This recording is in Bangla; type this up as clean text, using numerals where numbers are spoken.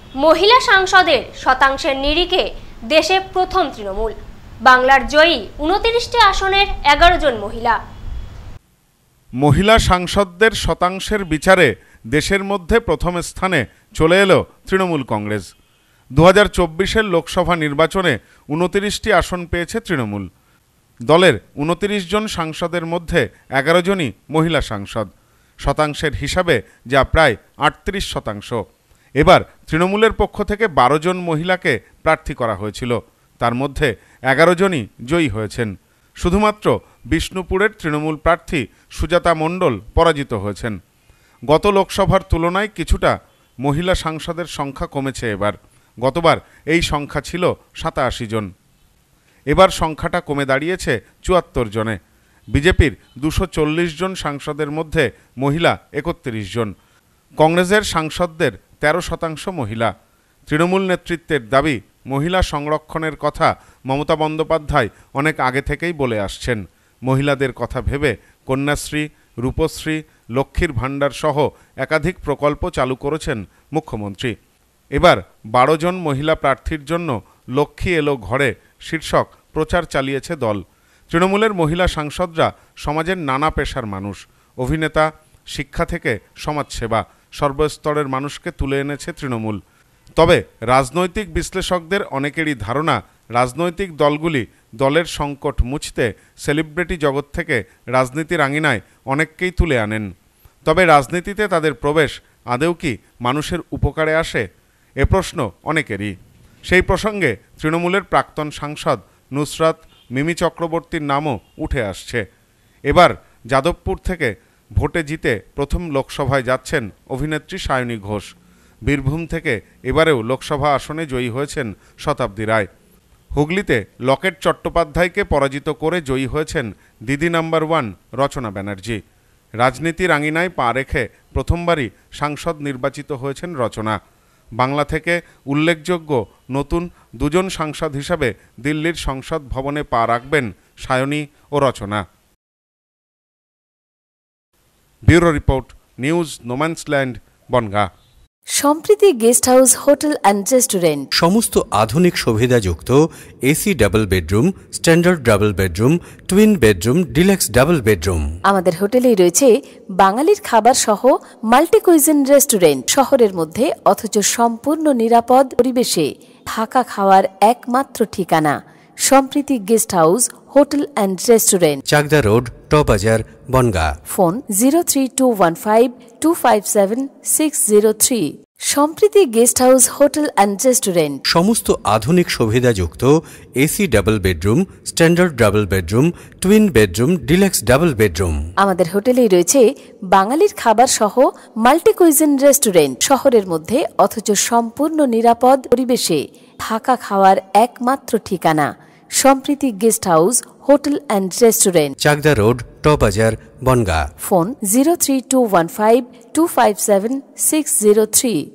মহিলা সাংসদের শতাংশের নিরিখে দেশে প্রথম তৃণমূল। বাংলার জয়ী 29টি আসনের 11 জন মহিলা। মহিলা সাংসদদের শতাংশের বিচারে দেশের মধ্যে প্রথম স্থানে চলে এলো তৃণমূল কংগ্রেস। 2024-এর লোকসভা নির্বাচনে 29টি আসন পেয়েছে তৃণমূল। দলের 29 জন সাংসদের মধ্যে 11 জনই মহিলা সাংসদ। শতাংশের হিসাবে যা প্রায় 38%। এবার তৃণমূলের পক্ষ থেকে 12 জন মহিলাকে প্রার্থী করা হয়েছিল, তার মধ্যে 11 জনই জয়ী হয়েছেন। শুধুমাত্র বিষ্ণুপুরের তৃণমূল প্রার্থী সুজাতা মণ্ডল পরাজিত হয়েছেন। গত লোকসভার তুলনায় কিছুটা মহিলা সাংসদের সংখ্যা কমেছে এবার। গতবার এই সংখ্যা ছিল 87 জন, এবার সংখ্যাটা কমে দাঁড়িয়েছে 74 জনে। বিজেপির 240 জন সাংসদের মধ্যে মহিলা 31 জন। কংগ্রেসের সাংসদদের 13% মহিলা। তৃণমূল নেতৃত্বের দাবি, মহিলা সংরক্ষণের কথা মমতা বন্দ্যোপাধ্যায় অনেক আগে থেকেই বলে আসছেন। মহিলাদের কথা ভেবে কন্যাশ্রী, রূপশ্রী, লক্ষ্মীর ভাণ্ডার সহ একাধিক প্রকল্প চালু করেছেন মুখ্যমন্ত্রী। এবার 12 জন মহিলা প্রার্থীর জন্য লক্ষ্মী এলো ঘরে শীর্ষক প্রচার চালিয়েছে দল। তৃণমূলের মহিলা সাংসদরা সমাজের নানা পেশার মানুষ। অভিনেতা, শিক্ষা থেকে সমাজসেবা, সর্বস্তরের মানুষকে তুলে এনেছে তৃণমূল। তবে রাজনৈতিক বিশ্লেষকদের অনেকেরই ধারণা, রাজনৈতিক দলগুলি দলের সংকট মুছতে সেলিব্রিটি জগৎ থেকে রাজনীতির আঙিনায় অনেককেই তুলে আনেন। তবে রাজনীতিতে তাদের প্রবেশ আদৌ কি মানুষের উপকারে আসে? এ প্রশ্ন অনেকেরই। সেই প্রসঙ্গে তৃণমূলের প্রাক্তন সাংসদ নুসরাত মিমি চক্রবর্তীর নামও উঠে আসছে। এবার যাদবপুর থেকে ভোটে জিতে প্রথম লোকসভায় যাচ্ছেন অভিনেত্রী সায়নী ঘোষ। বীরভূম থেকে এবারেও লোকসভা আসনে জয়ী হয়েছেন শতাব্দী রায়। হুগলিতে লকেট চট্টোপাধ্যায়কে পরাজিত করে জয়ী হয়েছেন দিদি নাম্বার 1 রচনা ব্যানার্জি। রাজনীতির আঙিনায় পা রেখে প্রথমবারই সাংসদ নির্বাচিত হয়েছেন রচনা। বাংলা থেকে উল্লেখযোগ্য নতুন 2 জন সাংসদ হিসাবে দিল্লির সংসদ ভবনে পা রাখবেন সায়নী ও Rachna. Bureau report, news no man's land, Bongaon. Sampriti guest house, hotel and restaurant. সমস্ত আধুনিক সুবিধাযুক্ত AC double bedroom, standard double bedroom, twin bedroom, deluxe double bedroom. আমাদের হোটেলেই রয়েছে বাঙালির খাবার সহ মাল্টি কুইজিন রেস্টুরেন্ট। শহরের মধ্যে অথচ সম্পূর্ণ নিরাপদ পরিবেশে থাকা খাওয়ার একমাত্র ঠিকানা Sampriti guest house, hotel and restaurant, Chakdah road, টবাজার, Bongaon. Phone 03215257603। Sampriti guest house, hotel and restaurant. সমস্ত আধুনিক সুবিধাযুক্ত AC double bedroom, standard double bedroom, twin bedroom, deluxe double bedroom. আমাদের হোটেলেই রয়েছে বাঙালির খাবার সহ মাল্টি কুইজিন রেস্টুরেন্ট। শহরের মধ্যে অথচ সম্পূর্ণ নিরাপদ পরিবেশে থাকা খাওয়ার একমাত্র ঠিকানা Sampriti guest house, hotel and restaurant, Chakdah road, টবাজার, বনগাঁ। ফোন 03215257603।